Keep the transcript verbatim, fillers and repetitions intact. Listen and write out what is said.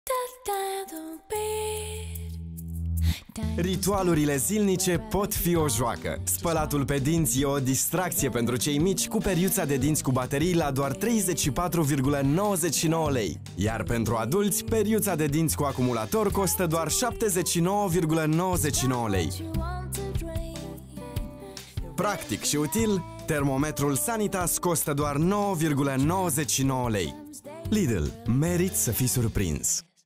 Ritualurile zilnice pot fi o joacă. Spălatul pe dinți e o distracție pentru cei mici cu periuța de dinți cu baterii la doar treizeci și patru virgulă nouăzeci și nouă lei. Iar pentru adulți, periuța de dinți cu acumulator costă doar șaptezeci și nouă virgulă nouăzeci și nouă lei. Practic și util, termometrul Sanitas costă doar nouă virgulă nouăzeci și nouă lei. Lidl, meriți să fii surprins!